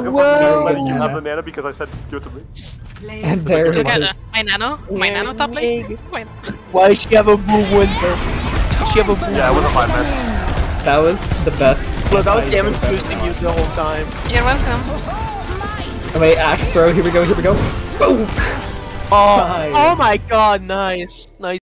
welcome for letting you have the nano because I said give it to me. And there it Look is. at my nano. My nano top lane. Why does she have a boo winter? She have a boo. Yeah, it wasn't mine, man. That was the best. Look, I was damage boosting you the whole time. You're welcome. Oh, wait, axe throw. Here we go. Here we go. Boom. Oh, oh my god, nice. Nice.